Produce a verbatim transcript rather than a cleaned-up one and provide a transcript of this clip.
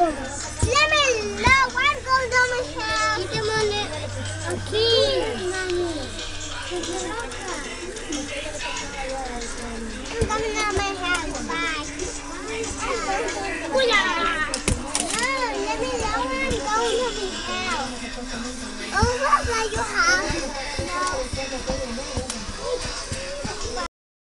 Let me know what goes on my house. Get them on it. Okay, mommy. I'm coming out of my house. Bye. No, let me know when I'm going to my house. Oh, look at your house. No.